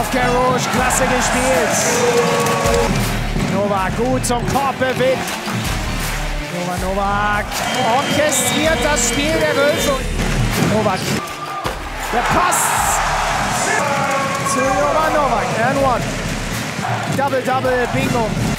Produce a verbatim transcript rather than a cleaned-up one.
auf Garrouche, klasse gespielt. Novak gut zum Korb bewegt. Jovan Novak orchestriert das Spiel der Wölfe. Novak, der Pass zu Jovan Novak, and one. Double-Double, Bingo.